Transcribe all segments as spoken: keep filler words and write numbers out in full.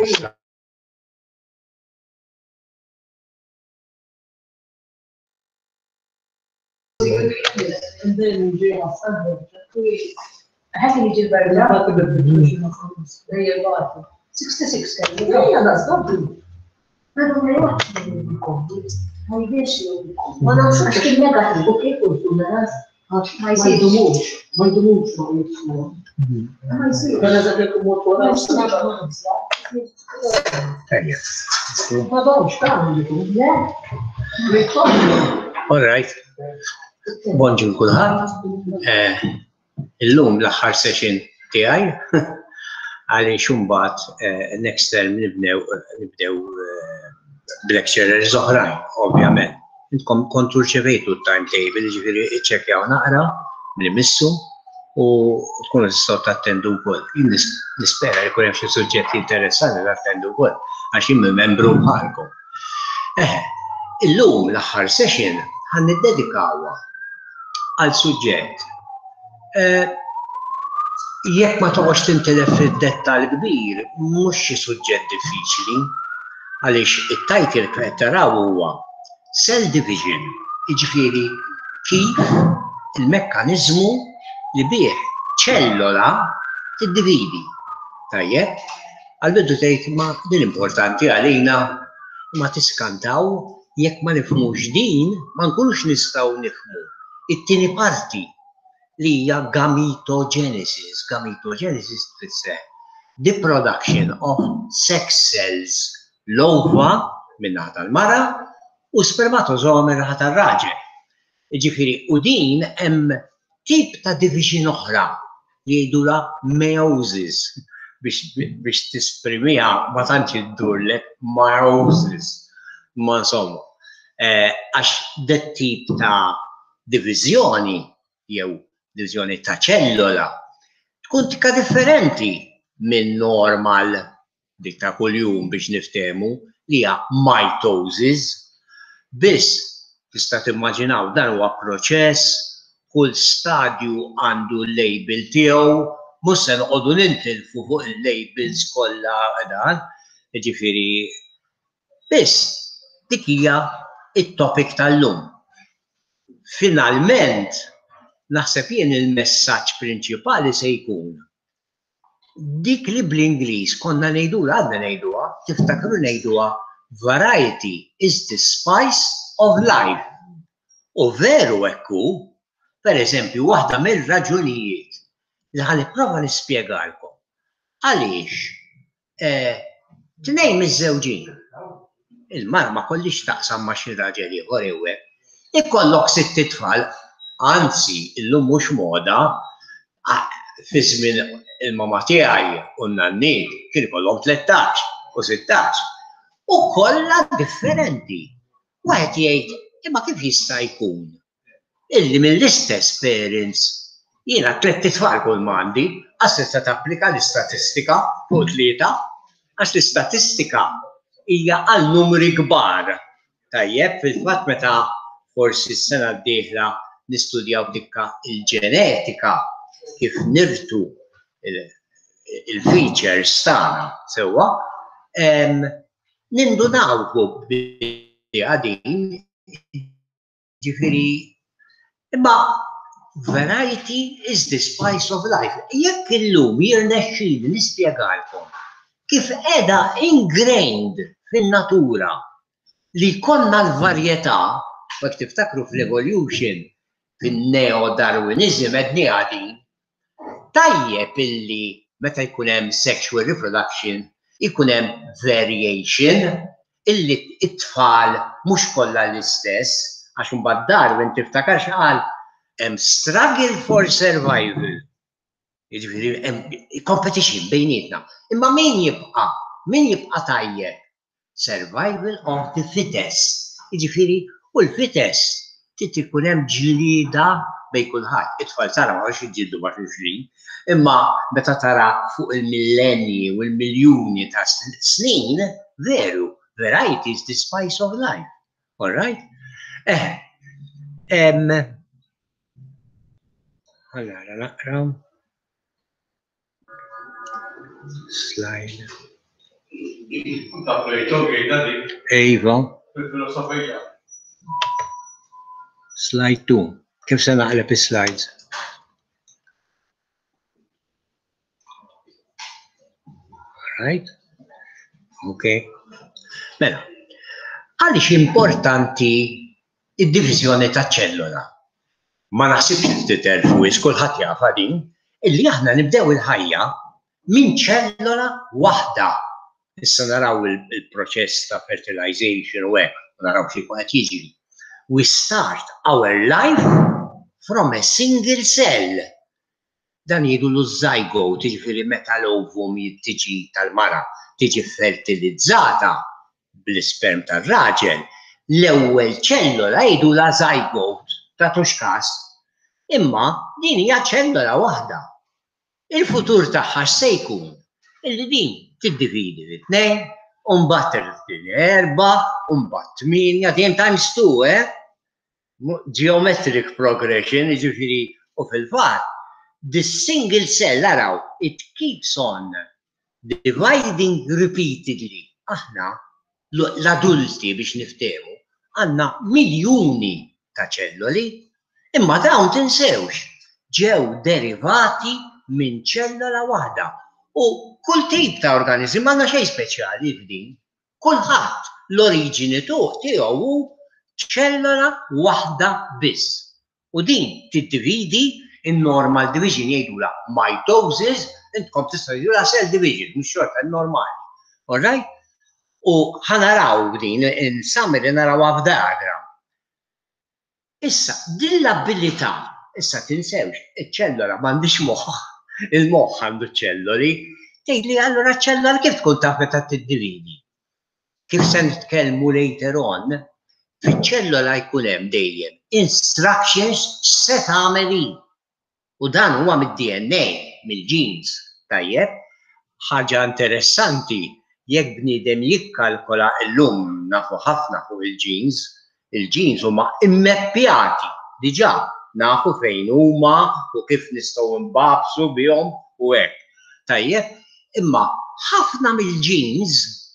sixty-six yeah, that's not good. I don't know what to do. I guess you. But I'm such a negative. Okay, I see. The mood. My mood so I see. But as I get more for us, ma don't stand. Yeah. All right. Bonġur kulħadd. Illum l-aħħar session tiegħi għaliex imbagħad next term nibdew nibdew b'lecturers oħrajn, ovvjament. Intkom kontu rċevejtu t-timetable, ġifieri iċċekkjaw naqra mill-missu u tkunu tistgħu tattendu wkoll. Jien nispera li jkun hemm xi suġġetti interessanti tattendu wkoll għax jien membru bħalkom. Illum l-aħħar session ħan niddedikawha għal suġġett. Jekk ma toqgħodx tintelef fid-dettall kbir, mhux xi suġġett diffiċli, għaliex it-title qed taraw huwa Cell Division, jiġifieri kif il-mekkaniżmu li bih ċellola tiddividi. Tajjeb, għall-bidu tgħid ma din importanti għalina ma tiskantaw jekk ma nifhmux din ma nkunux nistgħu nifhmu it-tieni parti li hija gametogenesis. Gametogenesis tfisser the production of sex cells l-ova min-naħa tal-mara u spermatozoa min-naħa tar-raġel. Jiġifieri u din hemm tip ta' division oħra li jgħidulha meiosis biex tisprimiha ma tantx iddurlek meiosis. Ma insomma, għax dat tip ta' diviżjoni jew diviżjoni ta' ċellola tkun tika differenti minn normal dik ta' kuljum biex niftehmu li hija mitosis. Biss tista' timmaġinaw dan huwa proċess, kull stadju għandu l-label tiegħu, mhux se noqogħdu nintilfu fuq il-labels kollha dan, jiġifieri biss dik hija it-topic tal-lum. Finalment, naħseb jien il-messaġġ prinċipali se jkun dik li bl-Ingliż konna ngħidula għadna ngħiduha, tiftakru ngħiduha variety is the spice of life. U veru hekk hu, pereżempju waħda mill-raġunijiet li ħa nipprova nispjegalkom għaliex tnejn miż-żewġin il-mara ma kollix taqsam ma' xi raġel ieħor ewwel. Ikollok sitt tfal, anzi illum mhux moda, fi żmien il-mama tiegħi u n-nanniet kien ikollhom tlettax u sittax. U kollha differenti. Wieħed jgħid, imma kif jista' jkun illi mill-istess parents jiena tliet tfal kull m'għandi, għax tista' tapplika l-istatistika fuq tlieta, għax l-istatistika hija għal numri kbar. Tajjeb, fil-fatt meta forsi s-sena d-dieħla nistudjaw dikka il-ġenetika kif nirtu il-features tagħna sewwa, nindunaw fuq għadin ġifieri imma variety is the spice of life. Jekk illum jirnexxieli nispjegalkom kif qiegħda ingrained fin-natura li konna l-varjetà, jekk tiftakru fl-evolution fin-neo-Darwinism qed għadin, tajjeb illi meta jkun hemm sexual reproduction ikun hemm variation illi t-tfal mhux kollha l-istess għax imbagħad Darwin tiftakar x'qal hemm struggle for survival. Jiġifieri hemm competition bejnietna. Imma min jibqa' min jibqa' tajjeb? Survival of the fittest. Jiġifieri u l-fittest trid ikun hemm ġlieda bejn kulħadd. It-tfal tara ma għax jiġġieldu ma' xulxin, imma meta tara fuq il-millenni u l-miljuni ta' snin, veru, variety is the spice of life. All right? Eh, em, allora naqra slide. Eva. Slide two. Kif se naqleb is-slides? Right? Okay. Mela, għaliex importanti id-diviżjoni taċ-ċellola? Ma naħsibx titelfu wis kulħadd jafa din, illi aħna nibdew il-ħajja minn ċellola waħda. Issa naraw il-proċess ta' fertilization u hekk, naraw xi qed jiġri. We start our life from a single cell. Dan jgħidu zygote, jiġifieri meta l-ovum tiġi tal-mara tiġi fertilizzata bl-isperm tar-raġel, l-ewwel ċellola jgħidulha zygote, tagħtux każ. Imma din hija ċellola waħda. Il-futur tagħha x'se jkun? Illi din tiddividi l-tnejn, u mbagħad erba', u mbagħad tminja, dejjem times two, eh? Geometric progression, jiġifieri u fil-fatt, this single cell, araw, it keeps on dividing repeatedly. Aħna, l-adulti biex niftehmu, għandna miljuni ta' ċelloli, imma dawn tinsewx, ġew derivati minn ċellola waħda. U kull tip ta' organizm għandna xejn speċjali f'din. Kulħadd l-oriġini tiegħu hu ċellola waħda biss. U din tiddividi in-normal division jgħidulha mitosis, intkom tistgħu jgħidulha cell division, mhux xorta normali. All right? U ħanaraw din il-summary narawha f'diagram. Issa, din l-abilità, issa tinsewx, iċ-ċellola m'għandix moħħ, il-moħħ għandu ċelloli, tgħidli allura ċellola kif tkun taf meta tiddividi? Kif se nitkellmu later on, fiċ-ċellola jkun hemm dejjem instructions se tagħmel hi. U dan huwa mid-D N A, mill-genes, tajjeb? Ħaġa interessanti, jekk bniedem jikkalkola llum nafu ħafna fuq il-genes, il-genes huma immeppjati diġà nafu fejn huma u kif nistgħu nbabsu bihom u hekk. Tajjeb, imma ħafna mill-genes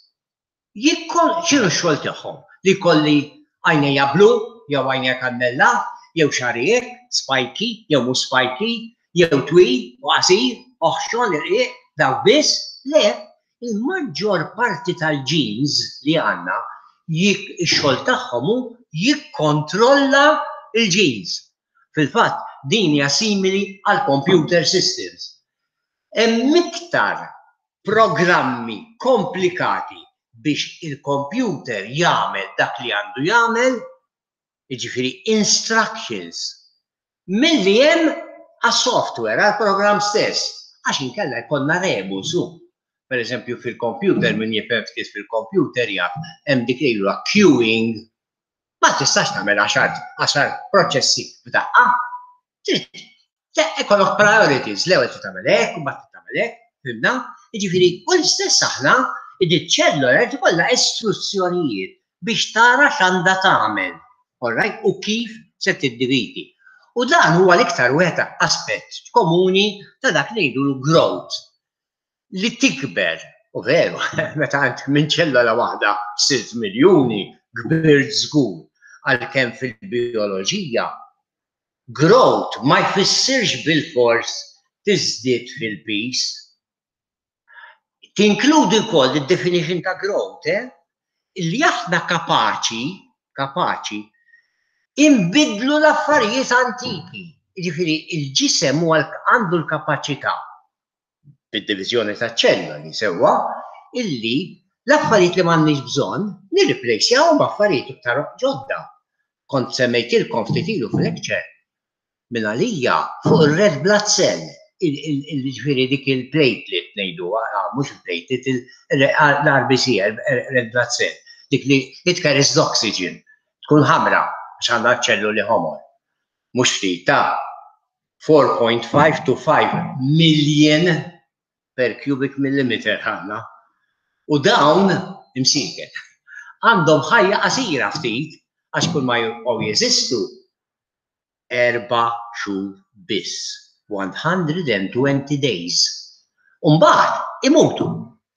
jikkol x'inhu x-xogħol tagħhom? Li jkolli għajnejja blu, jew għajnejja kannella, jew xarijiet, spiky, jew mhux spiky, jew twil, u qasir, oħxon, irqiq, daw biss, le, il-maġġor parti tal-genes li għandna x-xogħol tagħhom hu jikkontrolla il-genes. Fil-fatt, din hija simili għal computer systems. Hemm iktar programmi komplikati biex il-computer jagħmel dak li għandu jagħmel, jiġifieri instructions, milli hemm għas-software, għall-programm stess, għax inkella jkollna rebus hu. Pereżempju fil-computer, min jifhem ftit fil-computer jaf hemm dik li queuing. Ma tistax tagħmel għaxar proċessi f'daqqa. Trid ikollok priorities, l-ewwel trid tagħmel hekk, u mbagħad tagħmel hekk, fimna? Jiġifieri u l-istess aħna id-ċellola tkollha istruzzjonijiet biex tara x'għandha tagħmel, all right, u kif se tiddividi. U dan huwa l-iktar wieħed aspett komuni ta' dak li jgħidu growth. Li tikber, u veru, meta għand minn ċellola waħda sitt miljuni kbirt żgur, għalkemm fil-bioloġija growth ma jfissirx bil-fors tiżdied fil-peace. Tinkludi wkoll id-definition ta' growth, eh? Illi aħna kapaċi, kapaċi, inbidlu l-affarijiet antiki. Jiġifieri il-ġisem huwa għandu l-kapaċità bid-diviżjoni taċ-ċelloli sewwa illi l-affarijiet li m'għandniex bżonn nirriplejsjawhom b'affarijiet iktar ġodda. Kont semmejtilkom ftit ilu fil-lecture minn għalija fuq ir-red blood cell, jiġifieri dik il-platelet ngħiduha, mhux il-platelet, l-R B C, red blood cell, dik li it carries the oxygen, tkun ħamra għax għandha ċelluli ħomor. Mhux ftit ta' four point five to five million per cubic millimeter ħanna. U dawn imsiken għandhom ħajja qasira ftit għax kull ma jibqgħu jeżistu erba' xhur biss, one hundred twenty days. U mbagħad imutu.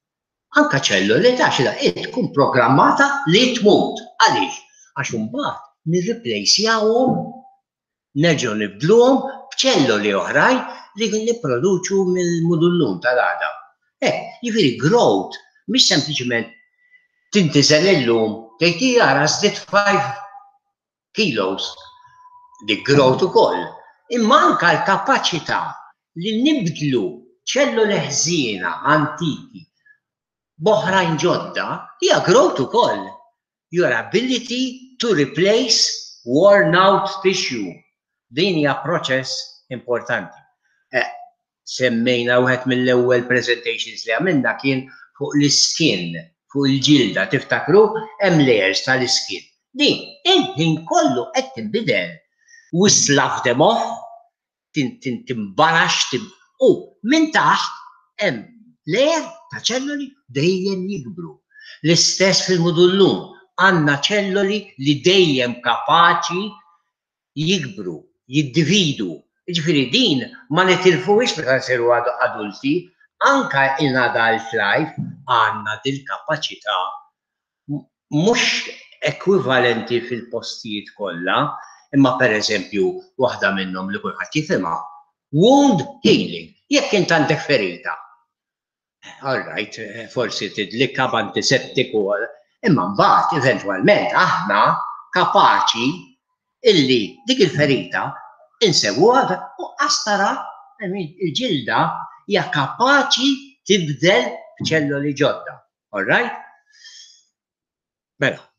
anka ċelluli ta' xida tkun programmata li tmut. Għaliex? Għax imbagħad nirriplejsjawhom nerġgħu nibdluhom b'ċelluli oħrajn li nipproduċu mill-mudullum tal-għada. Eh, jiġifieri growth mhix sempliċement tintiżel illum tgħid jara żdied five kilos dik growth ukoll. Imma anke l-kapaċità li nibdlu ċelluli ħżiena antiki b'oħrajn ġodda hija growth ukoll. Your ability to replace worn out tissue. Din hija proċess importanti. Eh, semmejna wieħed mill-ewwel presentations li għamilna kien fuq l-iskin, fuq il-ġilda, tiftakru hemm layers tal-iskin. Din il-ħin kollu qed tinbidel. We slough them off, timbarax, u minn taħt hemm layer ta' ċelluli dejjem jikbru. L-istess fil-mudullum għandna ċelluli li dejjem kapaċi jikbru, jiddividu. Jiġifieri din ma nitilfuhiex meta nsiru adulti, anke in-adult life għandna din kapaċità mhux ekwivalenti fil-postijiet kollha, imma pereżempju waħda minnhom li kulħadd jifhimha. Wound healing. Jekk int għandek ferita. All right, forsi tidlikka b'antiseptiku, imma mbagħad eventwalment aħna kapaċi illi dik il-ferita insewuha u qastara il-ġilda hija kapaċi tibdel b'ċelluli ġodda. All right? Mela.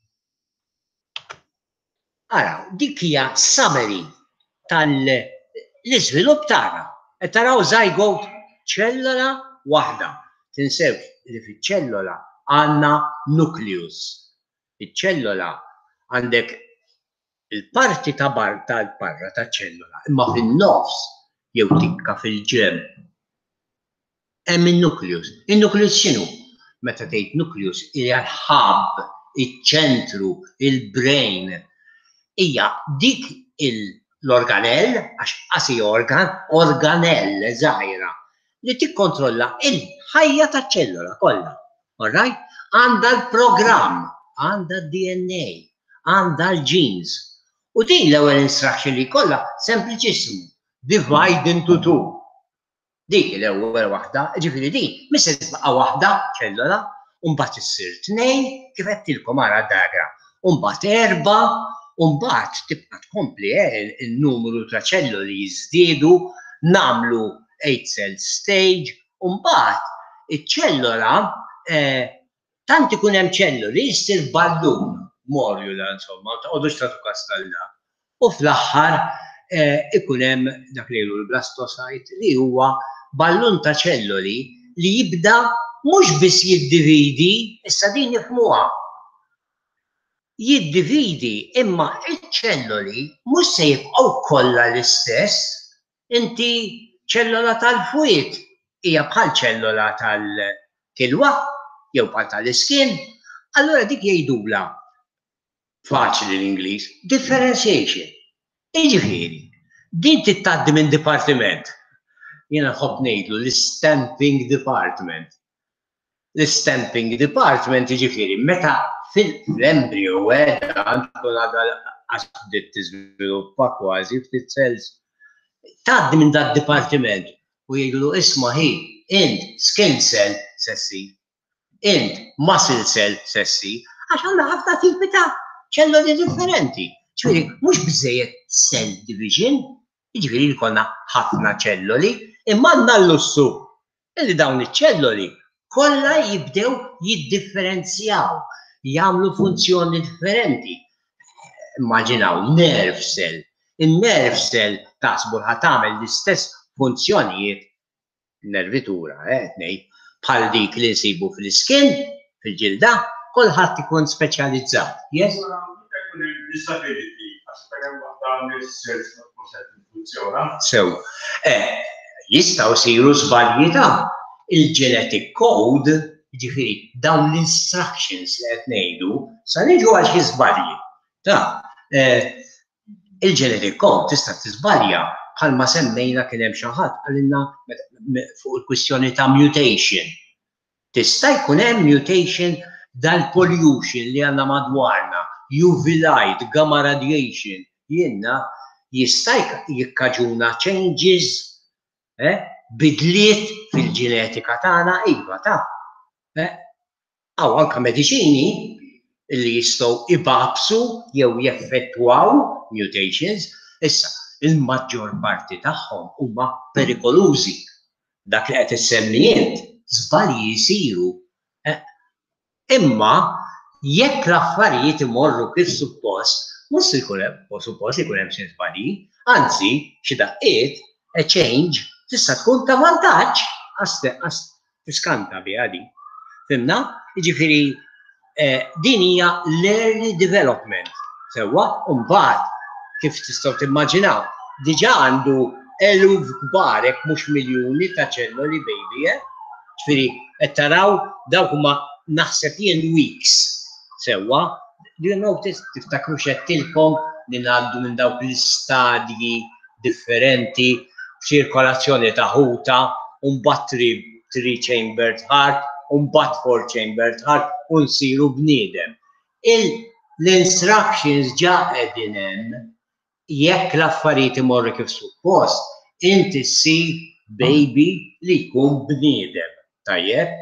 Ara, dik hija summary tal-iżvilupp tagħna. Qed taraw zygote ċellula waħda. Tinsewx li fiċ-ċellula għandna nucleus. Iċ-ċellula għandek il-parti ta' bar tal-barra taċ-ċellula, imma fin-nofs jew tikka fil-ġem hemm in-nucleus. In-nucleus x'inhu? Meta tgħid nucleus hija l-ħabb, iċ-ċentru, il-brain. Hija dik l-organell, għax qasi organ, organell żgħira li tikkontrolla il-ħajja taċ-ċellula kollha. All right? Għandha l-programm, għandha d-D N A, għandha l-genes. U din l-ewwel instruction li kollha sempliċissimu, divide into two. Dik l-ewwel waħda, ġifieri din mista tibqa' waħda ċellula, u mbagħad issir tnejn kif qedtilkom ara d-diagram. U mbagħad erba', u mbagħad tibqa' tkompli il-numru ta' ċelluli jiżdiedu, nagħmlu eight cell stage, u mbagħad iċ-ċellula tant ikun hemm ċelluli jsir ballun morjula insomma, ma tqogħdux tagħtu kastalla. U fl-aħħar ikun hemm dak li jgħidu l-blastocyte li huwa ballun ta' ċelluli li jibda mhux biss jiddividi, issa din jifhmuha. Jiddividi imma iċ-ċelluli mhux se jibqgħu kollha l-istess. Inti ċellula tal-fwied hija bħal ċellula tal-kilwa jew bħal tal-iskin, allura dik jgħidula faċli l-Ingliż, differentiation. Jiġifieri, din tittgħaddi minn dipartiment. Jiena nħobb ngħidlu l-stamping department. L-stamping department jiġifieri meta fil-embryo għedha tkun għadha għax bdiet tiżviluppa kważi ftit cells. Tgħaddi minn dak dipartiment u jgħidlu isma' ħi int skin cell sessi, int muscle cell sessi, għax għandna ħafna tipi ta' ċelluli differenti. Ġifieri mhux biżżejjed cell division, jiġifieri jkollna ħafna ċelluli, imma għandna l-lussu illi dawn iċ-ċelluli kollha jibdew jiddifferenzjaw, jagħmlu funzjoni differenti. Immaġinaw nerve cell. In-nerve cell taħsbu ħa tagħmel l-istess funzjonijiet nervitura, eh, ngħid, bħal dik li nsibu fl-iskin, fil-ġilda, kulħadd ikun speċjalizzat. Yes? Sew, jistgħu jsiru żbalji ta' il-genetic code, jiġifieri dawn l-instructions li qed ngħidu, sa niġu għal xi żbalji. Ta' il-genetic code tista' tiżbalja bħalma semmejna kien hemm xi ħadd għalilna fuq il-kwistjoni ta' mutation. Tista' jkun hemm mutation dal-pollution li għandna madwarna, U V light, gamma radiation, jiena jista' jikkaġuna changes, eh, bidliet fil-ġenetika tagħna iva ta'. Eh, Aw anke mediċini li jistgħu ibabsu jew jeffettwaw mutations, issa il-maġġor parti tagħhom huma perikolużi. Dak li qed issemmi int żbalji jsiru. Imma jekk l-affarijiet imorru kif suppost, mhux se jkun hemm, u suppost jkun hemm xi żbalji, anzi xi daqqiet a change tista' tkun ta' vantaġġ għas tiskanta biha din. Fimna? Jiġifieri din hija l-early development. Sewwa, u mbagħad kif tistgħu timmaġinaw, diġà għandu eluf kbar hekk mhux miljuni ta' ċelloli baby, eh? Ġifieri qed taraw dawk huma naħseb jien weeks. Sewwa, you notice tiftakru x'għedtilkom li ngħaddu minn dawk l-istadji differenti f'ċirkolazzjoni ta' ħuta, u mbagħad three chambered heart, u mbagħad four chambered heart, u nsiru bniedem. L-instructions ġa qegħdin hemm jekk l-affarijiet imorru kif suppost, inti ssir baby li jkun bniedem. Tajjeb?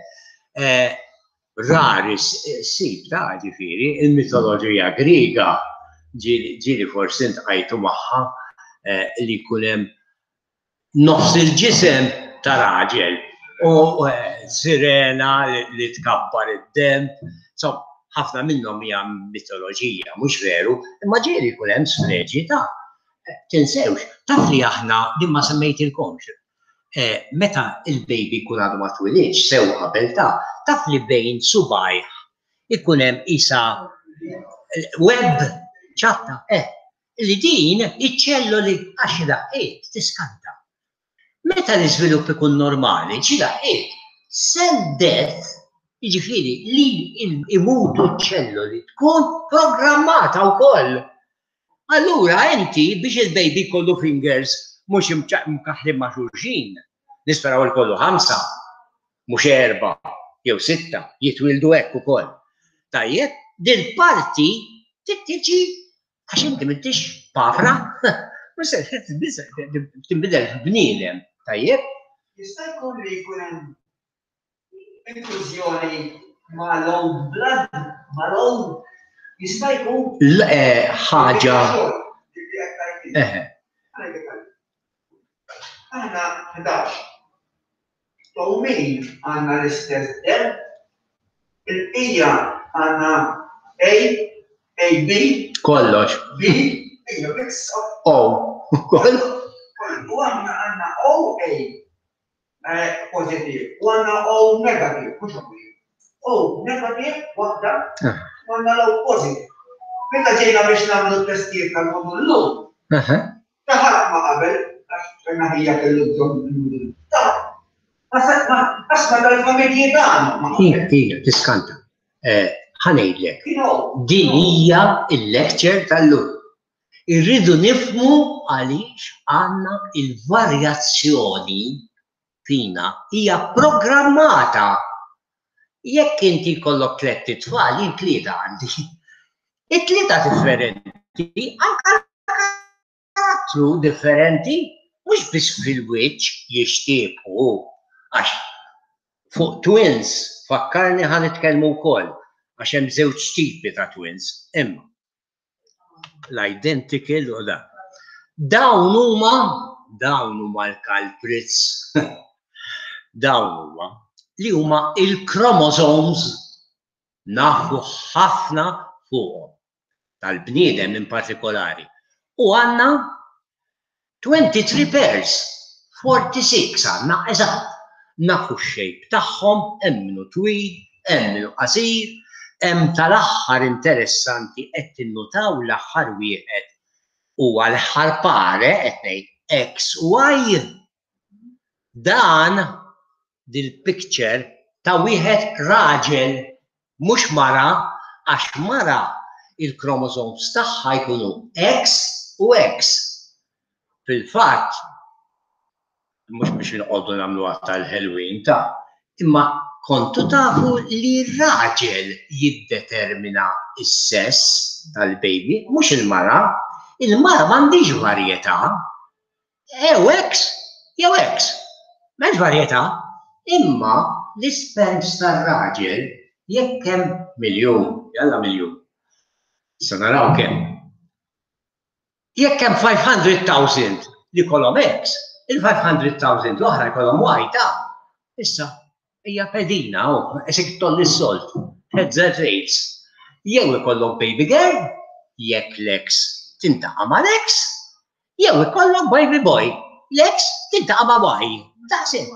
Rari ssib ta' ġifieri, il-mitoloġija Griega ġieli forsi intqajtu magħha li jkun hemm nofs il-ġisem ta' raġel u sirena li tkabbar id-dem. So, ħafna minnhom hija mitoloġija, mhux veru, imma ġieli jkun hemm sfreġita. Tinsewx, taf li aħna li ma semmejtilkomx. Meta il-baby jkun għadu ma twilidx sew qabel ta' taf li bejn subajh ikun hemm isa web ċatta, eh, li din iċ-ċelloli għax daqqiet tiskanta. Meta l-iżvilupp ikun normali, xi daqqiet, cell death, jiġifieri li imutu ċ-ċelloli tkun programmata wkoll. Allura inti biex il-baby kollu fingers mhux mkaħħlim ma' xulxin, nisperaw il-kollu ħamsa, mhux erba' jew sitta, jitwildu hekk ukoll. Tajjeb, din parti tittiġi għax inti m'intix pafra, tinbidel f'bniedem, tajjeb? Jista' jkun li jkun hemm inklużjoni ma' l-own blood, ma' l-own jista' jkun ħaġa. Aħna ħdax. Towmin għandna l-istess dem, il-qija għandna A, A B, kollox. B, ija mix of O. Kollox. U għandna għandna O A positive, u għandna O negative, mhux O negative waħda, u għandna O positive. Meta ġejna biex nagħmlu t-testijiet tal-modullu, taħaq ma qabel, għax ħija kellu bżonn asma tal-familji tagħna. Ija, tiskanta. Ħanejdlek. Din hija l-lecture tal-lum. Irridu nifhmu għaliex għandna il-varjazzjoni fina hija programmata. Jekk inti jkollok tliet tfal, jien tlieta għandi. It-tlieta differenti, anke karattru differenti, mhux biss fil-wiċċ jixtiequ għax fuq twins fakkarni ħan nitkellmu wkoll għax hemm żewġ tipi ta' twins, imma l-identical u da. Dawn huma dawn huma l-culprits. Dawn huma li huma il-chromosomes nafu ħafna fuqhom tal-bniedem in partikolari. U għandna twenty-three pairs, forty-six għandna eżatt. Nafu x-xejp tagħhom, hemm minnu twil, hemm minnu qasir, hemm tal-aħħar interessanti qed tinnutaw l-aħħar wieħed huwa l-aħħar pare qed ngħid X Y. Dan dil-picture ta' wieħed raġel mhux mara għax mara il-chromosomes tagħha jkunu X u X. Fil-fatt, mhux biex inqogħdu nagħmlu tal-Halloween ta' imma kontu tafu li r-raġel jiddetermina s-sess tal-baby, mhux il-mara. Il-mara m'għandix varjetà. Jew X, jew X. M'hemmx varjetà. Imma l-isperms tar-raġel jekk hemm miljun, jalla miljun. Issa naraw kemm. Jekk hemm five hundred thousand li jkollhom X, il-five hundred thousand l-oħra jkollhom Y ta' issa hija pedina u esek tolli s-solt, heads rates. Jew ikollhom baby girl, jekk l-X tintaqa' mal-X, jew ikollhom baby boy, l-X tintaqa' ma' Y. That's it.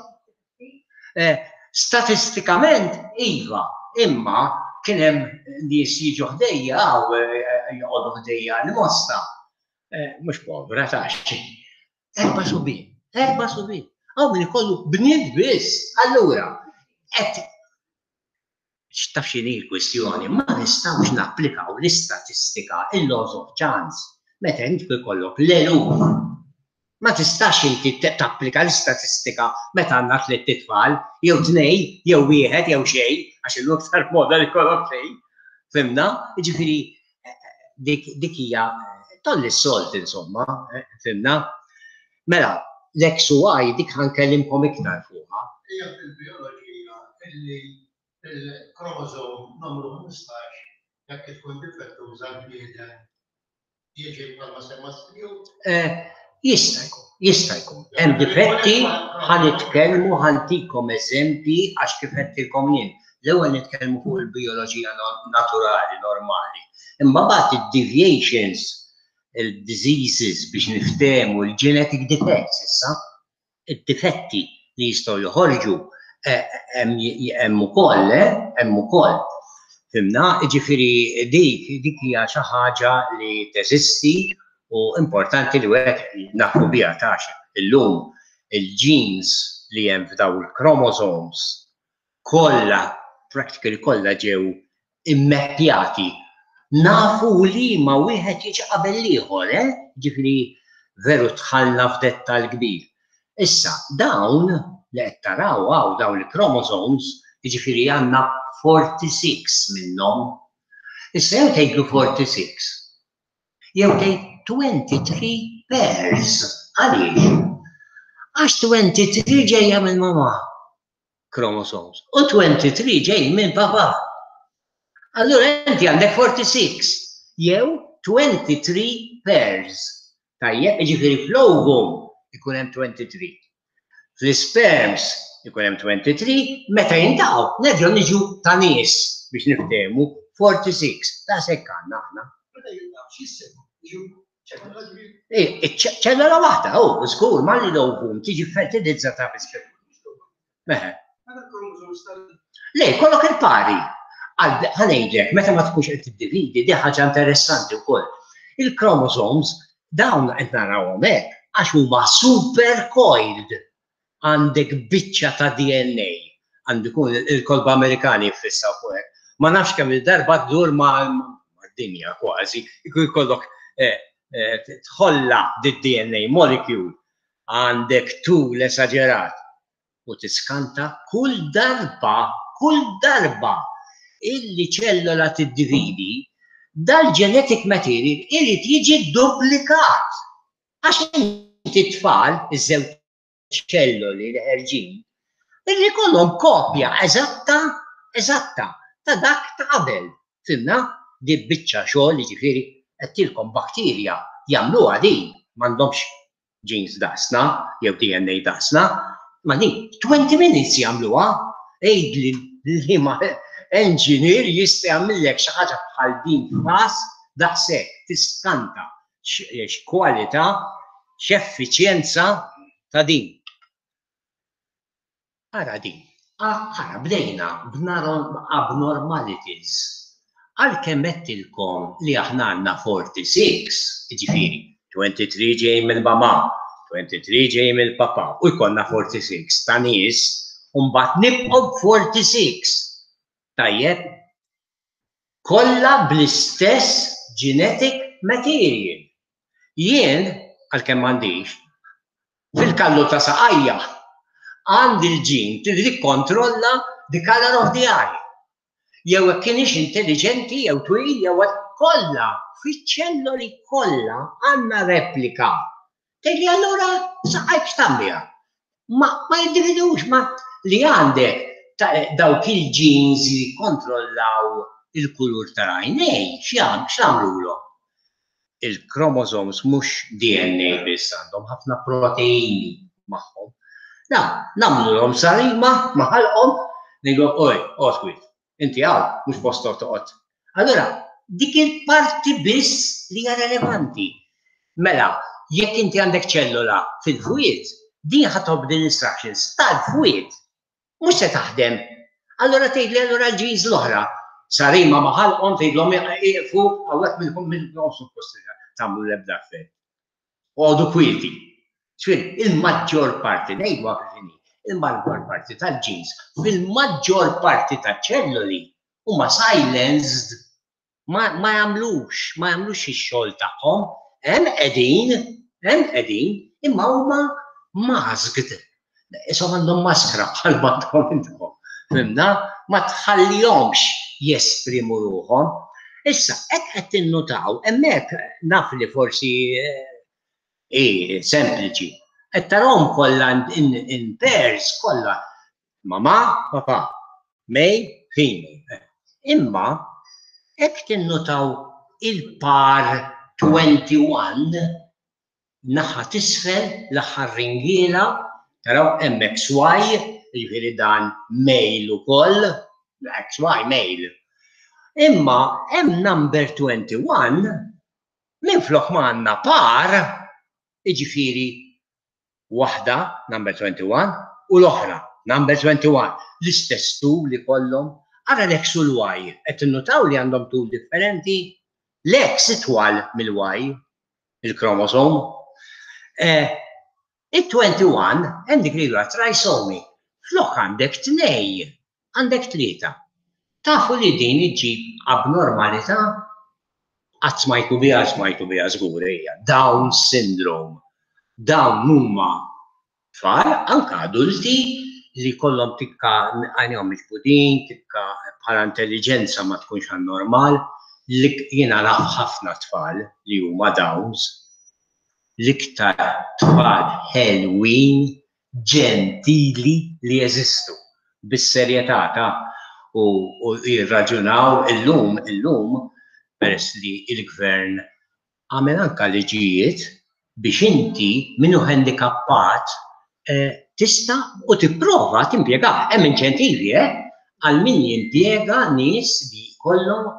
Statistikament iva, imma kien hemm nies jiġu ħdejja u joqogħdu ħdejja l-mosta. Mhux povra taxxi. Erba' subien, erba' subien. Hawn min ikollu bniet biss. Allura, qed x'taf x'inhi l-kwestjoni, ma nistgħux napplikaw l-istatistika il-laws of chance. Meta inti ikollok l-eluf. Ma tistax inti tapplika l-istatistika meta għandna tliet titfal, jew tnej, jew wieħed, jew xejn, għax illum aktar moda li jkollok xejn. Fimna? Jiġifieri dik hija tolli s-solt insomma, fimna? Mela, l-X u Y dik ħankellimkom iktar fuqha. Hija fil-bioloġija illi il-kromosom numru ħmistax jekk tkun difettuża l-bniedem jiġi bħalma semma stiju. Jista' jkun, jista' jkun. Hemm difetti ħanitkellmu ħantikom eżempji għax kif qedtilkom jien. L-ewwel nitkellmu fuq il-bioloġija naturali normali. Imma bagħad id-deviations, il-diseases biex niftehmu l-genetic defects issa, id-difetti li jistgħu joħorġu hemm ukoll, hemm ukoll. Fimna, jiġifieri dik dik hija xi ħaġa li teżisti u importanti li wieħed nafu biha tax illum il-genes li hemm f'daw il-chromosomes kollha practically kollha ġew immeppjati. Nafu li ma wieħed jiġi qabel ieħor, eh? Ġifieri veru tħallna f'dettall kbir. Issa dawn li qed taraw hawn dawn il-chromosomes jiġifieri għandna forty-six minnhom. Issa jew tgħidlu forty-six. Jew tgħid twenty-three pairs. Għaliex? Għax twenty-three ġejja minn mama chromosomes u twenty-three ġej minn papa. Allura inti għandek forty-six jew twenty-three pairs. Tajjeb, jiġifieri fl-ovum ikun hemm twenty-three. Fl-sperms ikun hemm twenty-three, meta jintaqgħu nerġgħu niġu ta' nies biex niftehmu forty-six. Ta' sekk għandna aħna. ċellola waħda, oh, skur, ma li l-ovum tiġi fertilizzata b'isper. Meħe. Le, kollok il-pari. Ħanejdlek, meta ma tkunx qed tiddividi, di ħaġa interessanti wkoll. Il-chromosomes dawn qed narawhom hekk għax huma super coiled. Għandek biċċa ta' D N A. Għandu jkun il-kolba Amerikani jfissaw fuq hekk. Ma nafx kemm il-darba tdur ma' dinja kważi, jkollok tħolla d-D N A molecule għandek tul esagerat u tiskanta kull darba, kull darba illi ċellola tiddividi dal-genetic material irid jiġi duplikat. Għax inti tfal, iż-żewġ ċelloli li ħerġin, irri kollhom kopja eżatta, eżatta ta' dak ta' qabel. Fimna? Di biċċa xogħol jiġifieri qedtilkom bakterja jagħmluha din m'għandhomx genes daqsna jew D N A daqsna, ma din twenty minutes jagħmluha. Ejdli li ma engineer jista' jagħmellek xi ħaġa bħal din f'ras daqshekk tiskanta x'kwalità, x'effiċjenza ta' din. Ara din, ara bdejna b'abnormalities. Għalkemm qedtilkom li aħna għandna forty-six, jiġifieri twenty-three ġej minn mama, twenty-three ġej mill papa, u jkollna forty-six ta' nies, u mbagħad nibqgħu forty-six. Tajjeb, kollha bl-istess genetic material. Jien, għalkemm m'għandix, fil-kallu ta' saqajja għandi l-ġin trid tikkontrolla the color of the eye. Jew hekk kienx intelligenti jew twil jew kollha fiċ-ċelloli kollha għandna replika. Tgħidli allura saqajt x'tagħmliha. Ma ma jiddividux ma li għandek dawk il-genes li jikkontrollaw il-kulur tal-għajnej, x'għamlulhom? Il-chromosomes mhux D N A biss għandhom ħafna proteini magħhom. Na, nagħmluhom sarima ma' ħalqhom ngħidu oj, oswit, inti hawn mhux post toqgħod. Allura, dik il-parti biss li hija relevanti. Mela, jekk inti għandek ċellola fil-fwied, din ħatob din instructions tal-fwied, mhux se taħdem. Allura tgħidli allura l-ġins l-oħra, sarima ma' ħalqhom tgħidlhom iqfu hawnhekk minnhom minnhom suppost tagħmlu l-ebda effett. Għodu kwieti. Ċfir, il-maġġor parti, ngħidu għafini, il-maġġor parti tal-ġins, fil-maġġor parti tal-ċelloli huma silenced, ma jagħmlux, ma jagħmlux ix-xogħol tagħhom, hemm qegħdin, hemm qegħdin, imma huma masked. Ishom għandhom maskra bħal għandhom intkom. Fimna, ma tħallihomx jesprimu ruhom. Issa, hekk qed tinnutaw, hemmhekk naf li forsi i sempliċi. Qed tarahom kollha in pairs kollha mama, papa, male, female. Imma hekk tinnutaw il-par twenty-one naħa t'isfel l-aħħar ringiela taraw M X Y, jiġifieri dan male ukoll, X Y male. Imma hemm number twenty-one minflok ma għandna par, jiġifieri waħda number twenty-one u l-oħra number twenty-one. L-istess tul li kollhom ara l-X u l-Y. Qed innutaw li għandhom tul differenti. L-X itwal mill-Y, il-kromosom. Il-twenty-one għandek li għra trisomi. Flok għandek tnej, għandek tlieta. Tafu li din iġib abnormalità qatt smajtu biha smajtu biha żgur hija Down syndrome. Dawn huma tfal anke adulti li kollhom tikka għajnihom miġbudin, tikka bħala intelligenza ma tkunx normal, li jiena naf ħafna tfal li huma Downs. L-iktar tfal ħelwin, ġentili li jeżistu bis-serjetà ta' u jirraġunaw illum, illum, peress li il-gvern għamel anka liġijiet biex inti minnu handikappat tista' u tipprova timpjega. Hemm inċentivi għal min jimpjega nies li kollhom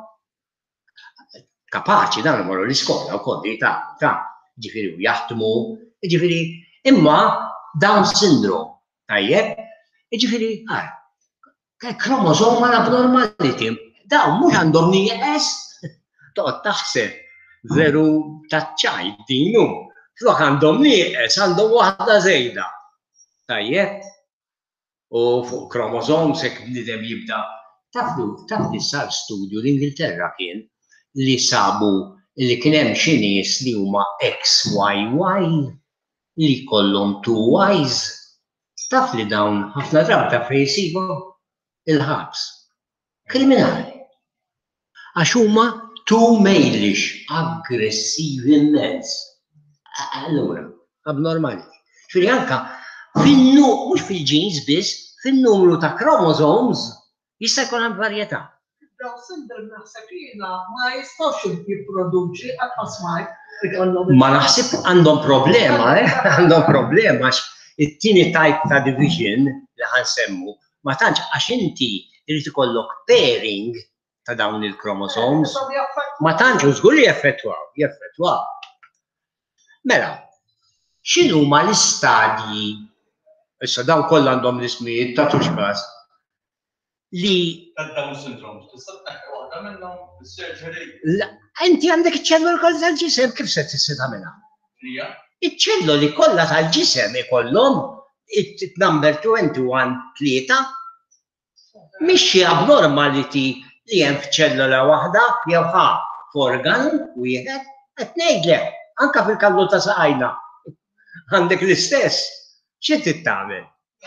kapaċi dan imorru l-iskola wkoll ta' ta' ġifieri jaħdmu, ġifieri imma Down syndrome tajjeb, ġifieri ara. Kromosoma abnormality. Dawn mhux għandhom nieqes. Toqgħod taħseb veru taċċajt dinu. Flok għandhom nieqes, għandhom waħda żejda. Tajjeb. U fuq kromosoms hekk bniedem jibda. Taflu, taf li sar studju l-Ingilterra kien li sabu li kien hemm xi nies li huma X Y Y li kollhom two Ys. Taf li dawn ħafna drabi taf fejsibu il-ħabs. Kriminali. Għax huma too male-ix, aggressivi immens. Allura, abnormali. Ġifieri anke fin-nu, mhux fil-ġins biss, fin-numru ta' chromosomes jista' jkun hemm varjetà. Dawn syndrome naħseb jiena ma jistax jipproduċi qatt smajt. Ma naħseb għandhom problema, eh? Għandhom problema għax it-tieni type ta' division li ħansemmu ma tantx għax inti irid ikollok pairing ta' dawn il-chromosomes, ma tantx u żgur li jaffettwaw, jaffettwaw. Mela, x'inhuma l-istadji, issa dawn kollha għandhom l-ismijiet ta' tuxbas li Down syndrome, tista' taqqa waħda minnhom is-surgery. Inti għandek iċ-ċelloli kollha tal-ġisem kif se tista' tagħmilha? Hija? Iċ-ċelloli kollha tal-ġisem ikollhom number twenty-one tlieta mhix xi abnormality li hemm f'ċellola waħda jew ħa f'organ wieħed qed ngħidlek anke fil-kallu ta' saqajna għandek l-istess. X'inti tagħmel?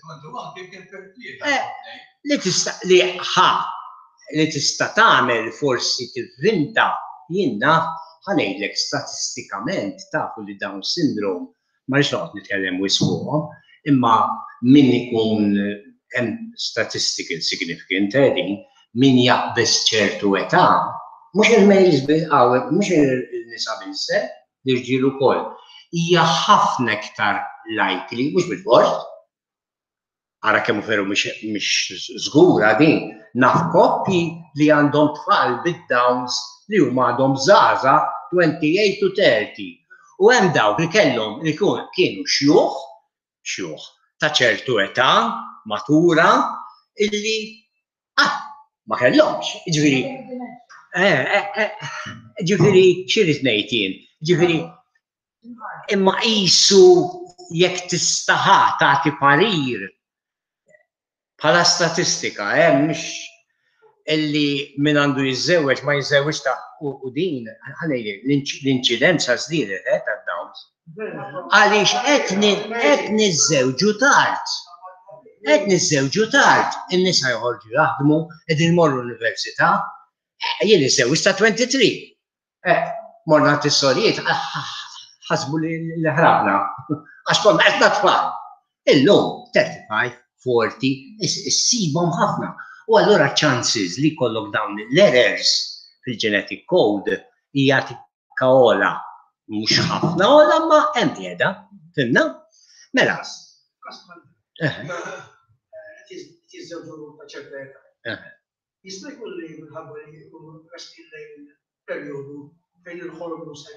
twenty-one kien kien thirty-eight. Li tista' li ħa li tista' tagħmel forsi tivvinta jiena ħanejdlek statistikament tafu li Down syndrome ma rridx noqgħod nitkellem wisq fuqhom, imma min ikun hemm statistical significant heading min jaqbeż ċertu età, mhux il-males bil-qawwe, mhux il-nisa bil-se, l-irġiel ukoll, hija ħafna iktar likely, mhux bil-fors, ara kemm veru mhix żgura din, naf koppji li għandhom tfal bid-Downs li huma għadhom żgħażagħ twenty-eight to thirty. U hemm dawk li kellhom li kienu xjuħ, xjuħ ta' ċertu età, matura, illi ah, ma kellhomx. Ġifieri, ġifieri x'irid ngħid jien, ġifieri imma qisu jekk tista' tagħti parir bħala statistika, hemm mhix illi min għandu jiżżewweġ ma jiżżewweġ ta' u din ħalejlek l-inċidenza żdiedet tad-Downs. Għaliex qed niżżewġu tard. Qed niżżewġu tard. In-nisa joħorġu jaħdmu, qegħdin imorru l-università. Jien niżżewweġ ta' twenty-three. Morna t-istorijiet ħasbu li ħrabna. Għax konna qed tfal. Illum thirty-five, forty, issibhom ħafna. U allura chances li kollok dawn l-errors fil-genetic code hija tikkaola mhux ħafna ola ma hemm qiegħda, fimna? Mela. Jista' jkun li minħabba li jkunu qastin lejn perjodu fejn il-hormones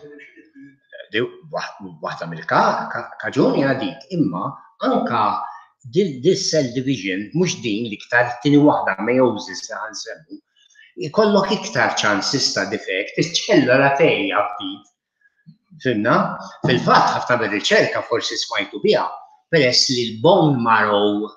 waħda mill-kaġuni dik, imma anka this cell division, mhux din l-iktar tieni waħda meiosis li ħansemmu, ikollok iktar chances ta' defekt, iċ-ċellola tgħejja ftit. Fimna? Fil-fatt ħafna mir-riċerka forsi smajtu biha, peress li l-bone marrow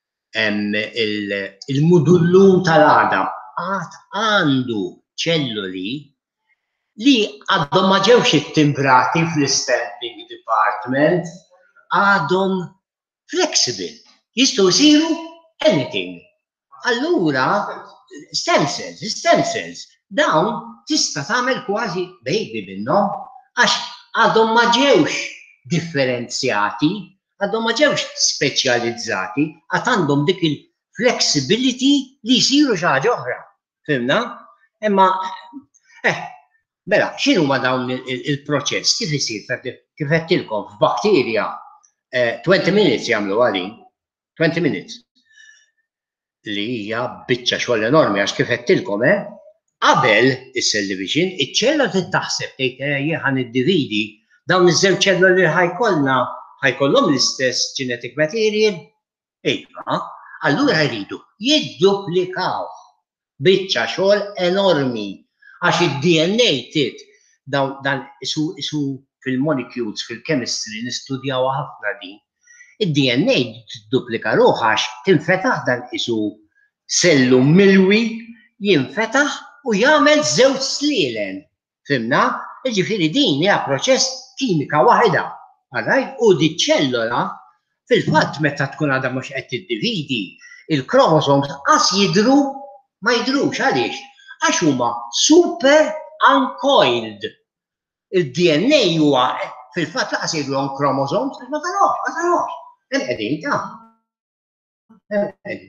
il-mudullum tal-għadam għandu ċelloli li għadhom ma ġewx ittimbrati fl-stamping department, għadhom flexible, jistgħu jsiru anything. Allura, stem cells, stem cells, dawn tista' tagħmel kważi baby minnhom għax għadhom ma ġewx differenzjati, għadhom ma ġewx speċjalizzati, għad għandhom dik il-flexibility li jsiru xi ħaġa oħra. Fimna? Imma eh, mela, x'inhuma dawn il-proċess kif isir kif qedtilkom f'bakterja twenty minutes jagħmlu għalin, twenty minutes. Li hija biċċa xogħol enormi għax kif qedtilkom, eh? Qabel is-cell division, iċ-ċella tittaħseb tgħid ejja ħan iddividi dawn iż-żewġ ċelloli li ħajkollna ħajkollhom l-istess genetic material. Iva, allura jridu jidduplikaw biċċa xogħol enormi għax id-D N A tit dan isu fil-molecules, fil-chemistry, nistudjaw ħafna din. Id-D N A tidduplika ruħha għax tinfetaħ dan isu sellu milwi jinfetaħ u jagħmel żewġ slielen. Fimna? Jiġifieri din hija proċess kimika waħda. Alright? U di ċellola fil-fatt meta tkun għadha mhux qed tiddividi, il-chromosomes qas jidhru ma jidhrux għaliex għax huma super uncoiled. Il-D N A huwa fil-fatt laqas jidhruhom chromosomes, ma tarox, ma tarox. Hemm qegħdin ta' hemm qegħdin.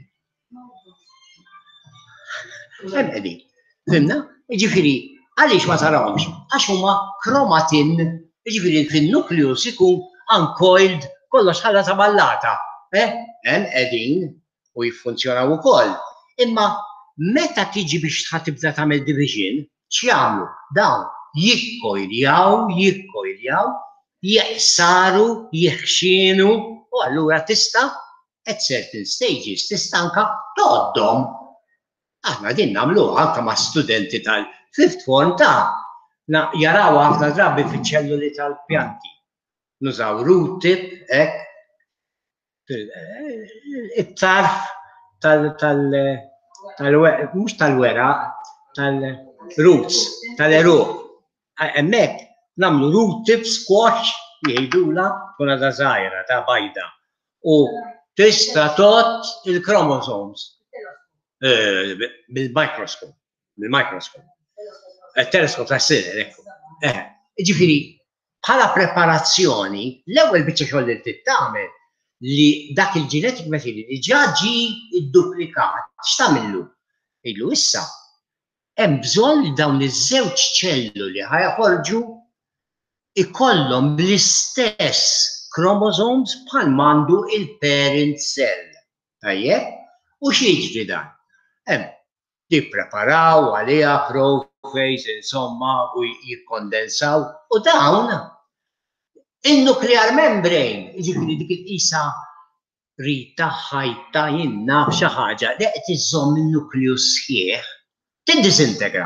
Hemm qegħdin. Fimna? Jiġifieri għaliex ma tarawhomx? Għax huma chromatin, jiġifieri fin-nucleus ikun uncoiled kollox ħalla ta' ballata. Hemm qegħdin u jiffunzjonaw ukoll. Imma meta tiġi biex tibda tagħmel division, x'jagħmlu? Dawn jikkoiljaw, jikkoiljaw, jeqsaru, jeħxinu, u allura tista' at certain stages tista' anke toddhom. Aħna din nagħmluha anke ma' studenti tal-fifth form ta' jaraw ħafna drabi fiċ-ċelluli tal-pjanti. Nużaw root tip, hekk, it-tarf tal-wera, mhux tal-wera, tal-roots, tal-eruq. Hemmhekk nagħmlu root tip squash jgħidula tkun għadha żgħira ta' bajda. U tista' tot il-chromosomes bil-mikroskop, bil-mikroskop. Il-teleskop ta' s-sir, ekku. Ġifieri, bħala preparazzjoni, l-ewwel biċċa xogħol li trid tagħmel li dak il-genetic material li ġa ġi idduplikat, x'tagħmillu? Illu issa hemm bżonn li dawn iż-żewġ ċelluli ħajħorġu ikollhom l-istess chromosomes bħal mandu il-parent cell. Tajjeb? U x'jiġri dan? Hemm jippreparaw għaliha prophase, insomma, u jikkondensaw. U dawn in-nuclear membrane, jiġifieri dik il-qisha rita, ħajta, jinnaf xi ħaġa li qed iżomm in-nucleus sħiħ tiddisintegra.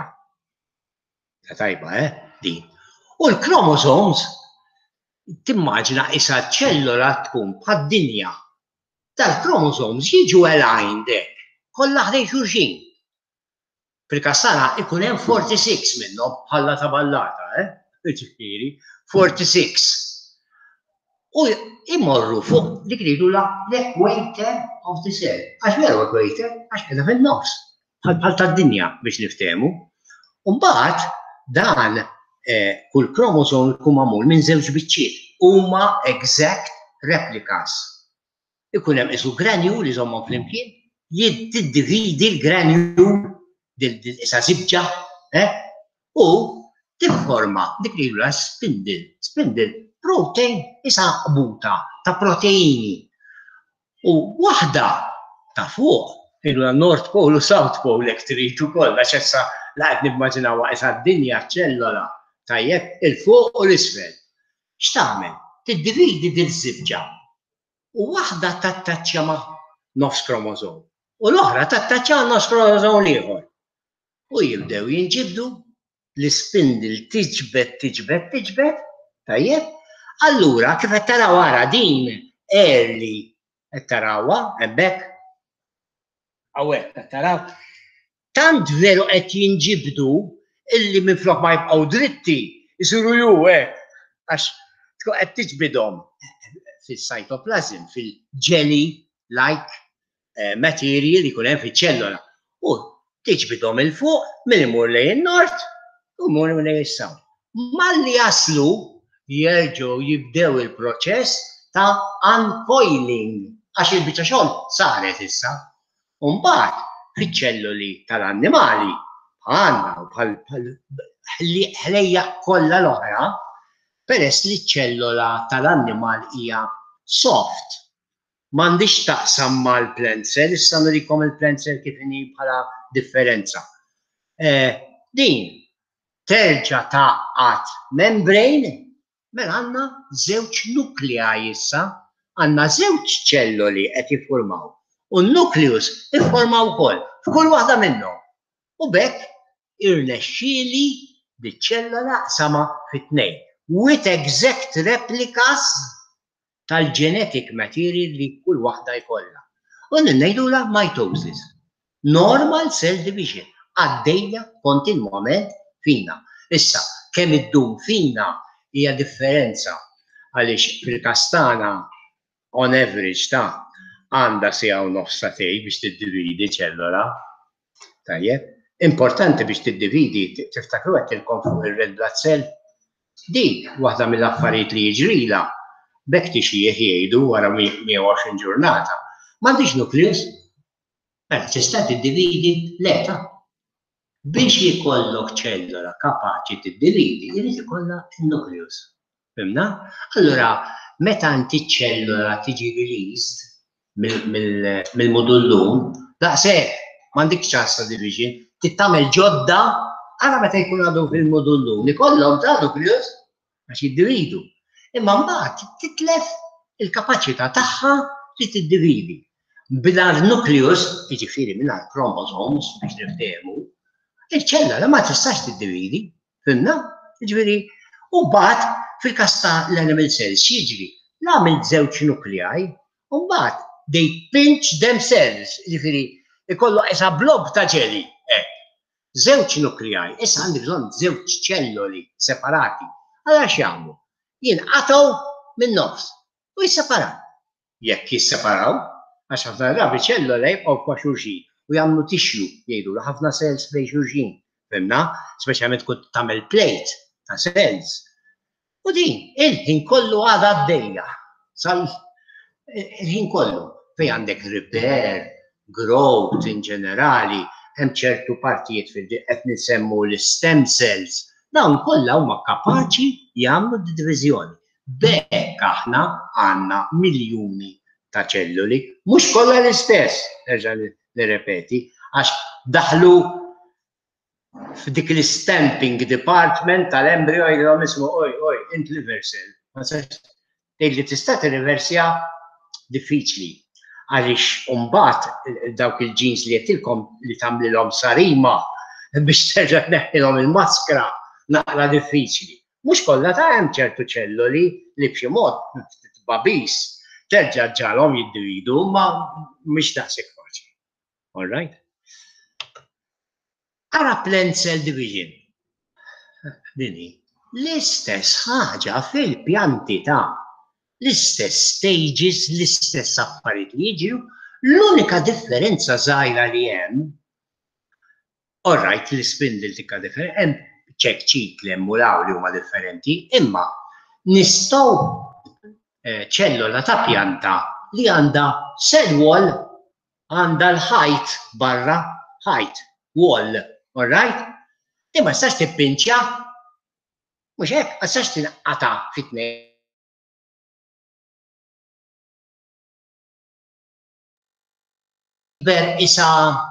Tajba, eh? Din. U l-chromosomes timmaġina issa ċellola tkun bħad-dinja. Tal-chromosomes jiġu aligned hekk, kollha ħdejn xulxin. Fil-kastana ikun hemm forty-six minnhom bħalla ta' ballata, eh? Ġifieri, forty-six. U imorru fuq dik li jgħidula l-equator of the cell. Għax veru equator, għax qiegħda fin-nofs, bħal tad-dinja biex niftehmu. U mbagħad dan kull kromosom ikun magħmul minn żewġ biċċiet huma exact replicas. Ikun hemm isu granule iżommhom flimkien li tiddividi l-granule issa sibġa u tifforma dik li jgħidula spindle, spindle protein isa qbuta ta' proteini. U waħda ta' fuq, jgħidula North Pole u South Pole hekk trid ukoll għax issa laqgħet nimmaġinawha isa d-dinja ċellola tajjeb il-fuq u l-isfel. X'tagħmel? Tiddividi dil-sibġa. U waħda tattaċċja ma' nofs kromosom. U l-oħra tattaċċja nofs kromosom ieħor. U jibdew jinġibdu l-spindle tiġbed, tiġbed, tiġbed, tajjeb. Allura kif qed taraw wara din early qed tarawha hemmhekk. Hawnhekk qed taraw. Tant veru qed jinġibdu illi minflok ma jibqgħu dritti jisiru ju hekk għax tkun qed tiġbidhom fis-cytoplasm, fil-jelly-like material li jkun hemm fiċ-ċellola. U tiġbidhom il fuq min imur lejn in-nord u mmur lejn is-south. Malli jaslu jerġgħu jibdew il-proċess ta' uncoiling għax il-biċċa xogħol saret issa. U mbagħad fiċ-ċelluli tal-annimali għandna u bħal ħlejja kollha l-oħra, peress li ċ-ċellola tal-annimal hija soft. M'għandix taqsam mal-plant cell, issa nurikom il-plant cell kif inhi bħala differenza. Din terġa' taqqat membrane, mela għandna żewġ nuclei issa, għandna żewġ ċelloli qed jiffurmaw. U n-nucleus iffurmaw ukoll f'kull waħda minnhom. U bekk irnexxieli biċ-ċellola qsama fit-tnejn. With exact replicas tal-genetic material li kull waħda jkollha. U ngħidula mitosis. Normal cell division. Għaddejja kontinwament fina. Issa, kemm iddum fina hija differenza għaliex fil-kastana on average ta' għandha sija u nofs satej biex tiddividi ċellola. Tajjeb. Importanti biex tiddividi, tiftakru qed tilkom fuq ir-red blood cell. Dik waħda mill-affarijiet li jiġrila bekk tixjieħ jgħidu wara mija u għoxrin ġurnata. M'għandix nucleus. Mela tista' tiddividi l-eta. Biex jikollok ċellola kapaċi tiddividi, jrid ikollha n-nucleus. Fimna? Allura, meta inti ċellola tiġi released mill-modullum, daqshekk m'għandekx ċans ta' division, tittamel ġodda għara meta jkun għadhom fil-modullum li kollhom ta' nucleus għax jiddividu. Imma mbagħad titlef il-kapaċità tagħha li tiddividi. B'dan nucleus, jiġifieri mingħajr chromosomes biex niftehmu, il-ċellola ma tistax tiddividi, fimna? Jiġifieri, u mbagħad fil-każ ta' l-animal cells jiġri nagħmel żewġ nuclei, u mbagħad they pinch themselves, jiġifieri ikollu issa blob ta' ġeli. Żewġ nuclei, issa għandi bżonn żewġ ċelloli separati. Allura x'jagħmlu? Jinqatgħu min-nofs u jisseparaw. Jekk jisseparaw, Għax ħafna drabi ċellola jibqgħu kwa xulxin u jagħmlu tissue jgħidu ħafna cells bejn xulxin. Fimna? Speċjalment kont tagħmel plate ta' cells. U din il-ħin kollu għadha għaddejja. Sal il-ħin kollu fejn għandek repair, growth in ġenerali, hemm ċertu partijiet fil-qed nisemmu l-stem cells. Dawn kollha huma kapaċi jagħmlu d-diviżjoni. Bekk aħna għandna miljuni ta' ċelluli, mhux kollha l-istess, nerġa' nirrepeti, għax daħlu f'dik l-stamping department tal-embryo jgħidhom ismu oj, oj, int liver cell. Ma sax tgħidli tista' tirriversja diffiċli. Għaliex mbagħad dawk il-ġins li qedtilkom li tagħmlilhom sarima biex terġa' tneħħilhom il-maskra naqra diffiċli. Mhux kollha ta' hemm ċertu ċelluli li b'xi mod babis terġa' ġalhom jiddividu ma mhix daqshekk faċli. All right? Ara plant cell division. Dini, l-istess ħaġa fil-pjanti ta' l-istess stages, l-istess affarijiet li jiġru, l-unika differenza żgħira li hemm, all right, l-spindle tikka differenti, hemm ċek ċiklem u law li huma differenti, imma nistgħu ċellola ta' pjanta li għandha cell wall għandha l-height barra, height, wall, all right? Imma stax tippinċja, mhux hekk, ma stax tinqata' fit-tnejn. Ber isa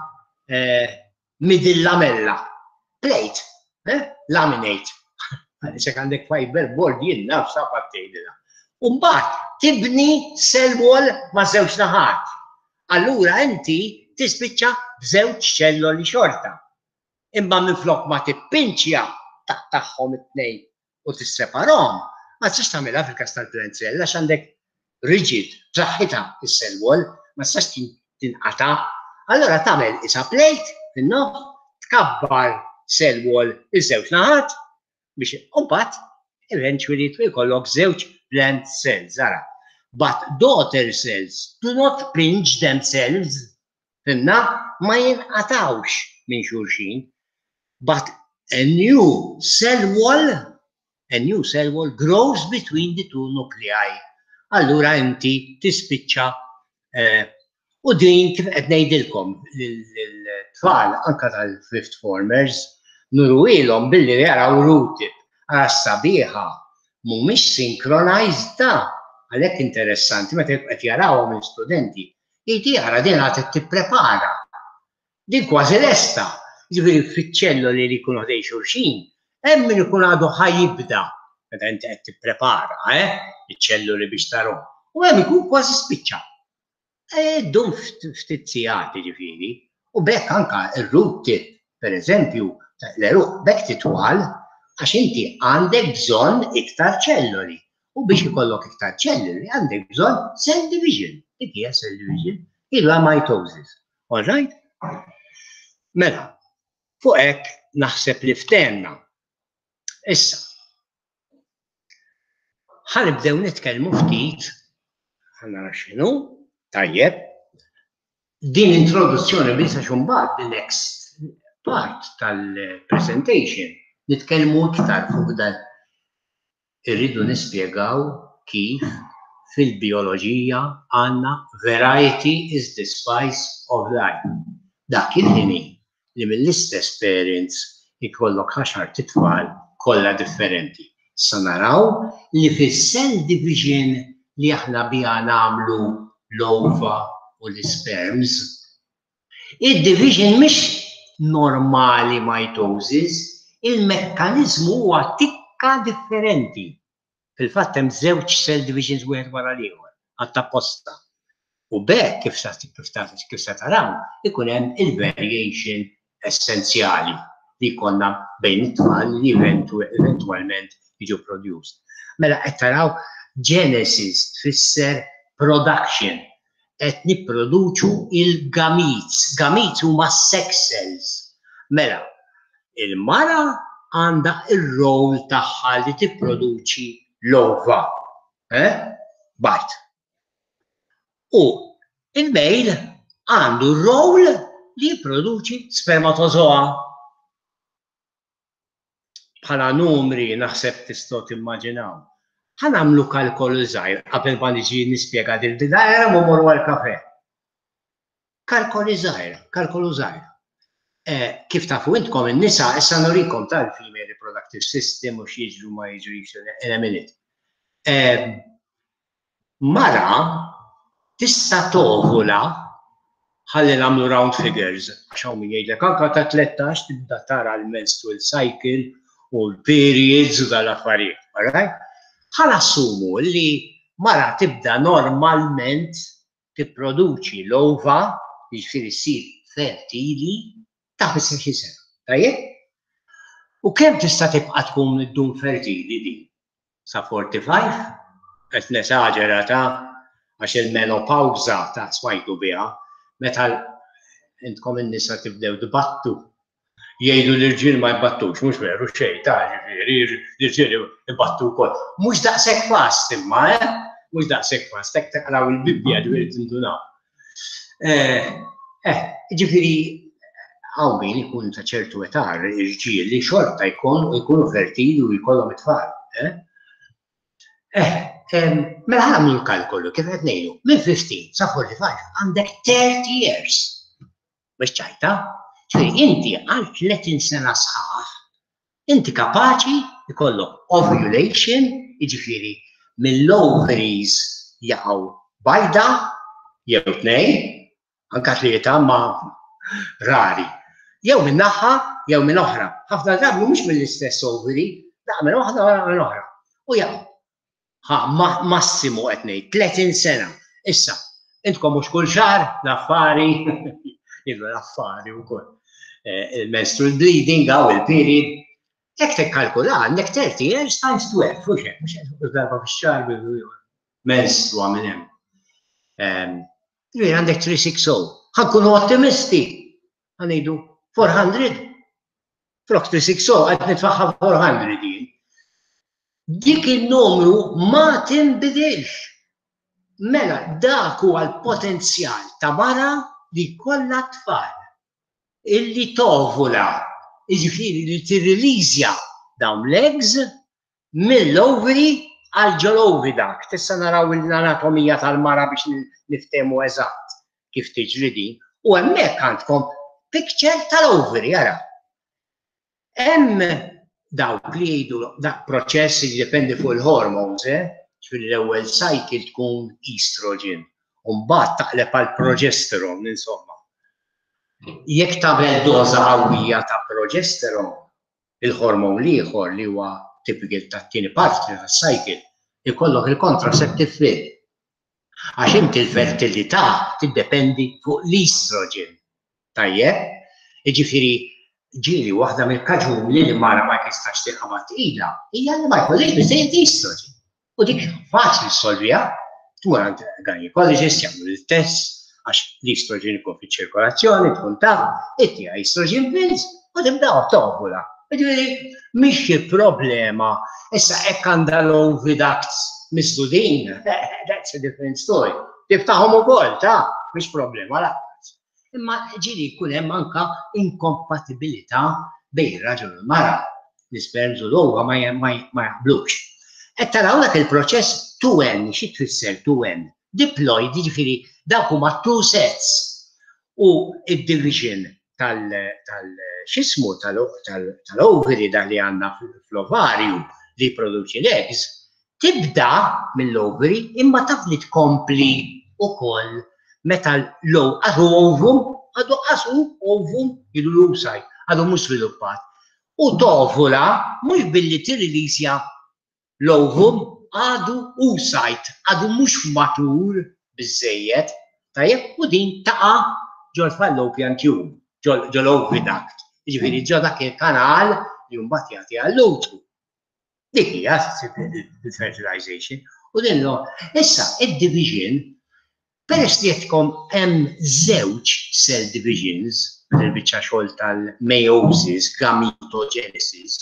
mid-lamella, plate, laminate. Għalixek għandek fiber board jien naf sa' partejdila. Umbat, tibni cell wall ma' żewġ naħat. Allura inti tispiċċa b'żewġ ċelloli xorta. Imma minflok ma tippinċja taqtaħħom it-tnejn u tisseparahom, ma tistax tagħmilha fil-każ tal-plant cell għax għandek rigid, b'saħħitha is-cell wall, ma tistax tinqata'. Allora tagħmel isa plate fin-nofs, tkabbar cell wall iż-żewġ naħat biex imbagħad eventually jkollok żewġ plant cells. Ara. But daughter cells do not pinch themselves, finna ma jinqatawx minn xulxin. But a new cell wall, a new cell wall grows between the two nuclei. Allura inti tispiċċa u din kif qed ngħidilkom l-tfal anke tal-fifth formers nuru ilhom billi jaraw rooted għas sabiħa mhumiex synchronized da. Għalhekk interessanti meta qed jarawhom l-istudenti. Jgħid jara din qed tipprepara. Din kważi lesta. Jiġifieri fiċ-ċelloli li jkunu ħdej xulxin, hemm min ikun għadu ħajibda meta inti qed tipprepara, eh, iċ-ċelloli biex tarhom. U hemm ikun kważi spiċċa. Dum ftit sigħat jiġifieri, u bekk anke ir-rooted, pereżempju, l-eruq bekk titwal għax inti għandek bżonn iktar ċelloli. U biex ikollok iktar ċelloli għandek bżonn cell division. Dik hija cell division, ilha mitosis. All right? Mela, fuq hekk naħseb li ftenna. Issa, ħanibdew nitkellmu ftit, ħanara x'inhu, tajjeb, din introduzzjoni bisa xumbat the next part tal-presentation. Nitkellmu iktar fuq dan. Irridu nispjegaw kif fil-bioloġija għandna variety is the spice of life. Dak il-ħini li mill-istess parents ikollok ħaxar titfal kollha differenti. Sa naraw li fis-cell division li aħna biha nagħmlu l-ova u l-sperms, id-division mhix normali mitosis, il-mekkaniżmu huwa tikka differenti. Fil-fatt hemm żewġ cell divisions wieħed wara l-ieħor għatta posta. U bekk kif se taraw ikun hemm il-variation essenzjali li jkollna bejn it-tfal li eventwalment jiġu produced. Mela qed taraw genesis tfisser production. Qed nipproduċu il-gametes. Gametes huma sex cells. Mela, il-mara għandha ir-rol tagħha li tipproduċi l-ova. Eh? Bajt. U Il-mejl għandu r-rol li jipproduċi spermatozoa. Bħala numri naħseb tistgħu timmaġinaw. Ħanamlu kalkolu żgħir qabel ma niġi nispjega din id-dajra u mmorru għall-kafè. Kalkoli żgħir, kalkolu żgħir. Kif tafu intkom in-nisa issa nurikom tal-female reproductive system u x'jiġru ma jiġrix in a minute. Mara tista' tovula ħalli nagħmlu round figures għax hawn min jgħidlek anke ta' tlettax tibda tara l-menstrual cycle u l-periods u dal-affarijiet, alright? Ħa nassumu li mara tibda normalment tipproduċi l-ova, jiġifieri ssir fertili ta' fis-sena sena, tajjeb? U kemm tista' tibqa' tkun iddum fertili din? Sa forty-five? Qed nesaġera ta' għax il-menopawza ta' smajtu biha, meta intkom in-nisa tibdew dibattu. Jgħidu l-irġiel ma jbattux, mhux veru xejn, ta' ġifieri l-irġiel ibattu wkoll. Mhux daqshekk fast imma, eh? Mhux daqshekk fast, hekk taqraw il-Bibbja dwar tindunaw. Eh, ġifieri hawn min ikun ta' ċertu età irġiel li xorta jkunu fertili u jkollhom it-tfal. Mela ħamlu l-kalkolu kif qed ngħidu, minn fifteen sa forty-five għandek thirty years. Mhux ċajta? Ġifieri inti għal tletin sena sħaħ, inti kapaċi jkollok ovulation, jiġifieri mill-ovaries jaqgħu bajda jew tnejn, anke tlieta ma rari. Jew minn naħa, jew minn oħra. Ħafna drabi mhux mill-istess ovary, laqgħa minn waħda minn oħra. U jaqgħu. Ha, massimu qed ngħid tletin sena. Issa, intkom mhux kull xahar l-affari, jidru l-affari wkoll. Il-menstrual bleeding aw il-period. Jekk tikkalkula għandek thirty years times twelve, mhux hekk, mhux hekk darba fix-xahar menstrua minn hemm. Jien għandek three sixty. Ħankunu ottimisti. Ħanejdu four hundred. Flok three sixty qed nitfaħħa four hundred jien. Dik il-numru ma tinbidilx. Mela dak huwa l-potenzjal ta' mara li kollha tfal. Illi tovula, jiġifieri li tirreleasja dawn l-eggs mill-ovary għal ġol oviduct. Issa naraw l-anatomija tal-mara biex niftehmu eżatt kif tiġri din. U hemmhekk għandkom picture tal-ovary, ara. Hemm dawk li jgħidu dak proċess li jiddependi fuq il-hormones, eh? Ġifieri l-ewwel cycle tkun estrogen, u mbagħad taqleb għal progesterone, insomma. Jekk tagħmel doża qawwija ta' progesterone, il-hormon ieħor li huwa typical tat-tieni parti tas-cycle, ikollok il-contraceptive pill. Għax inti l-fertilità tiddependi fuq l-estrogen. Tajjeb, jiġifieri ġieli waħda mill-kaġuni li l-mara ma jistax tilqabad ilha hija li ma jkollix biżejjed estrogen. U dik faċli solvija, tmur għand gynecologist jagħmlu l-test għax l-estrogen ikun fiċ-ċirkolazzjoni tkun taf, ittieha estrogen pills u tibda tovula. Jiġifieri mhix xi problema issa hekk għandha l-oviducts misdudin, that's a different story. Tiftaħhom ukoll ta' mhix problema la. Imma ġieli jkun hemm anke inkompatibilità bejn ir-raġel u l-mara. L-isperms u l-ova ma jaqblux. Qed taraw dak il-proċess two N, xi tfisser two N? Diploid, jiġifieri dawk huma two sets. U id-division tal-xismu tal-ovary dak li għandna fl-ovarju li jipproduċi l-eggs tibda mill-ovary imma taf li tkompli ukoll meta l-ow għadu ovum, għadu qasu ovum jidu l-oocyte, għadu mhux sviluppat. U tovula mhux billi tirreleasja l-ovum għadu oocyte, għadu mhux matur biżżejjed, tajjeb u din taqa' ġol fallopian tube, ġol oviduct. Jiġifieri ġo dak il-kanal li mbagħad jagħti għall-utru. Dik hija fertilization. U din issa id-division peress li jtkom hemm żewġ cell divisions fil-biċċa xogħol tal-meiosis, gametogenesis.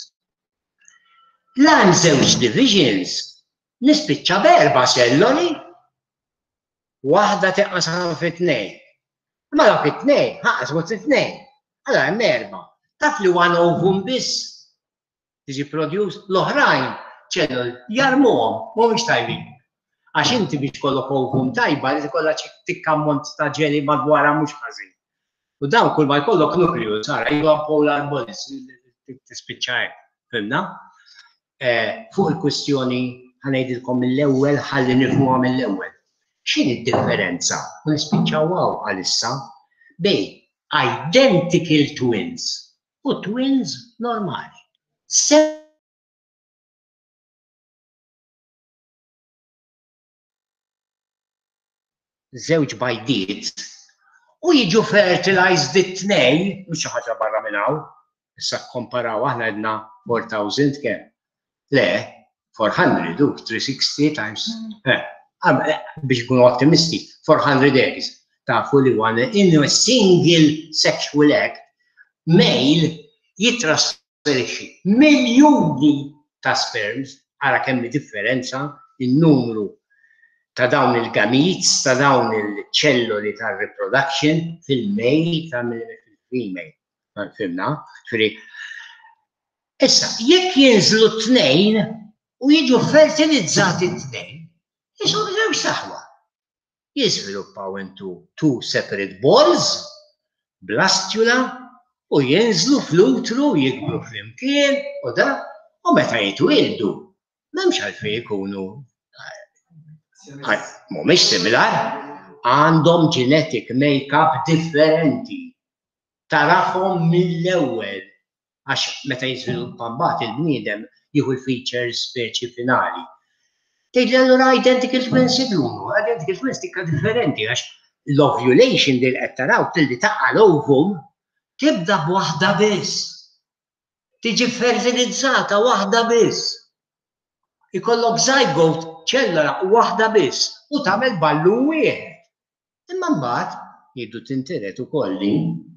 L-hemm żewġ divisions nispiċċa b'erba' selloli. waħda teqqasam fit-tnejn. Ma dak it-tnejn, ħaqsmu t-tnejn. Allora hemm erba'. Taf li one ovum biss tiġi produce l-oħrajn ċellul jarmuhom mhumiex tajbin. Għax inti biex kollok ovum tajba li tkollha tikkammont ta' ġeli madwarha mhux ħażin. U dawn kull ma jkollok nukleu sara jgħu polar bodies tispiċċa hekk, fimna? Fuq il-kwestjoni ħanejdilkom mill-ewwel ħalli nifhmuha mill-ewwel. X'inhi d-differenza? U nispiċċawha għalissa bejn identical twins u twins normali. Żewġ bajdiet u jiġu fertilized it-tnejn, mhux xi ħaġa barra minn hawn. Issa kkomparaw aħna għedna four thousand kemm? Le, four hundred u three sixty times. Biex nkunu ottimisti, four hundred eggs. Tafu li one in a single sexual act, male jitrasferixxi miljuni ta' sperms, ara kemm differenza in-numru ta' dawn il-gametes, ta' dawn il-ċelloli ta' reproduction fil-male ta' fil-female. Fimna? Issa, jekk jinżlu t-tnejn u jiġu fertilizzati t-tnejn, jisu żewġ saħwa. Jiżviluppaw into two separate balls, blastula, u jinżlu fl-utru, jikbru flimkien, u da, u meta jitwildu, m'hemmx għalfejn ikunu mhumiex similar, għandhom genetic makeup differenti. Tarafhom mill-ewwel għax meta jiżviluppa mbagħad il-bniedem jieħu l-features speċi finali. Tgħidli allura identical twins idunu, identical twins tikka differenti għax l-ovulation li qed taraw tilli taqqa l-ovum tibda b'waħda biss. Tiġi fertilizzata waħda biss. Ikollok zygote ċellola waħda biss u tagħmel ballun wieħed. Imma mbagħad jiddu tinteret ukolli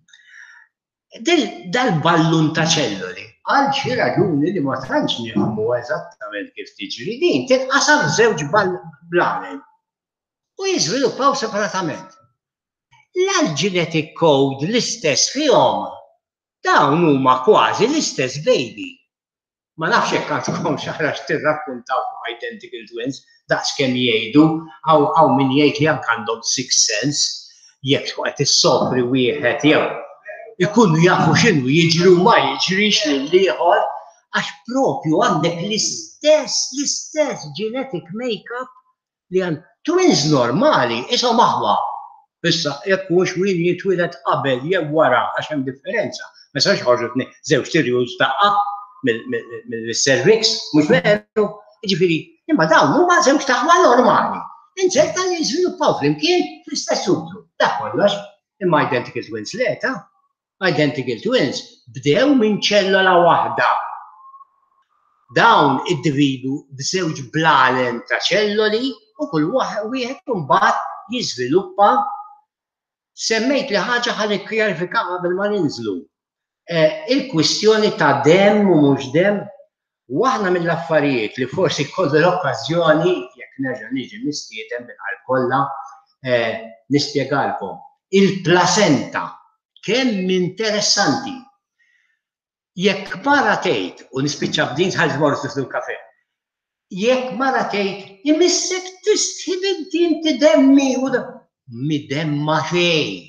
dal-ballun ta' ċelloli għal xi raġuni li ma tantx nifhmu eżattament kif tiġri din tinqasam żewġ blanen u jiżviluppaw separatament. L-genetic code l-istess fihom dawn huma kważi l-istess baby. Ma nafx hekk għandkom xi ħaġa tirrakkuntaw fuq identical twins, daqskemm jgħidu hawn min jgħid li anke għandhom sixth sense jekk qed issofri wieħed jew ikunu jafu x'inhu jiġri u ma jiġrix lill-ieħor għax propju għandek l-istess l-istess genetic makeup li għand twins normali ishom aħwa. Issa jekk mhux wien jitwieled qabel jew wara għax hemm differenza. Ma sarx ħorġu żewġ tirjus taqqa mill-cervix, mhux veru. Jiġifieri, imma dawn huma żewġ taħwa normali. Inċerta li jiżviluppaw flimkien fl-istess utru. Dak kollox, imma identical twins le ta' identical twins bdew minn ċellola waħda. Dawn iddividu b'żewġ blalen ta' ċelloli u kull wieħed imbagħad jiżviluppa. Semmejt li ħaġa ħalli kkjarifika qabel ma ninżlu. Il-kwistjoni ta' dem u mhux dem, waħda mill-affarijiet li forsi kollu l-okkażjoni jekk nerġa' niġi mistieden bil-qalb kollha nispjegalkom. Il-placenta kemm interessanti. Jekk mara tgħid u nispiċċa b'din ħalli tmorru tixtru l-kafè. Jekk mara tgħid imissek tistħib inti inti demmi u midemma xejn.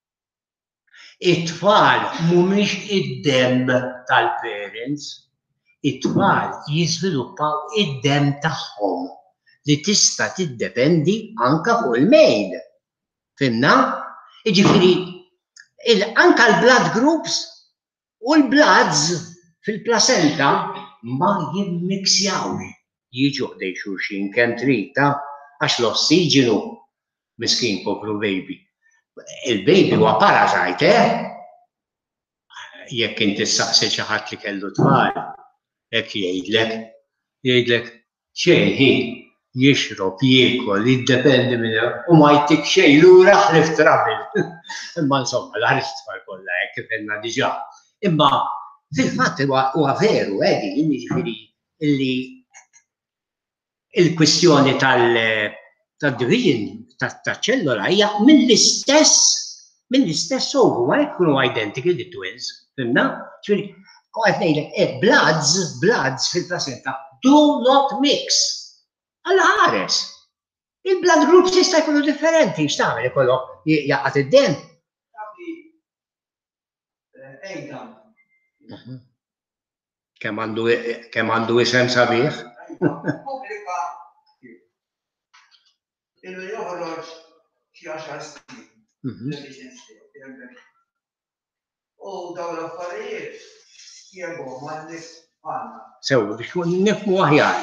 It-tfal mhumiex id-demm tal-parents, it-tfal jiżviluppaw id-demm tagħhom li tista' tiddependi anke fuq il-mejl. Fimna? Jiġifieri anke l-blood groups u l-bloods fil-placenta ma jimmiksjawx. Jiġu ħdej xulxin kemm trid għax l-ossiġenu miskin poplu baby. Il-baby huwa parasite, eh? Jekk inti ssaqsi xi ħadd li kellu tfal, hekk jgħidlek, jgħidlek xejn jixrob, jiekol, jiddependi minn u ma jtik xejn lura ħlif trabil. Imma insomma l-ħares tfal kollha hekk kif għedna diġà. Imma fil-fatt huwa veru edi, jiġifieri illi il-kwistjoni tal- ta' division ta' ċellola hija mill-istess mill-istess ovu, ma jkunu identical di twins, fimna? ċuri, għad ngħidlek, bloods, bloods fil-placenta do not mix. Għal-ħares. Il-blood groups jista' jkunu differenti, x'tagħmel ikollok jaqgħad id-den. Kemm għandu isem sabiħ? Illi joħroġ xi għaxar snin. U dawn l-affarijiet jegħu m'għandek għandna. Sew, biex nifhmu aħjar.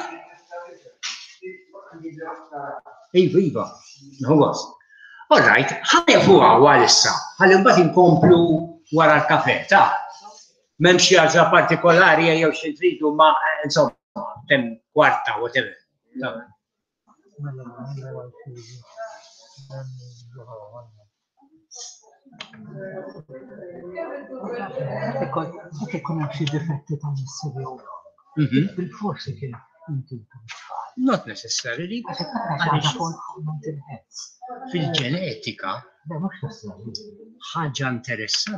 Iva, iva, nħuwas. All right, ħalli fuqha għal issa, ħalli mbagħad inkomplu wara l-kafè, ta' m'hemm xi ħaġa partikolari jew xi tridu ma' insomma, hemm kwarta whatever. Għati kun hemm xi difetti ta' mis-sirju. Bil-forsi kien inti. Not necessarily. Fil-ġenetika ħaġa interessanti.